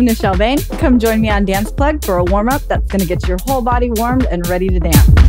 I'm Nichelle Bane. Come join me on DancePlug for a warm-up that's going to get your whole body warmed and ready to dance.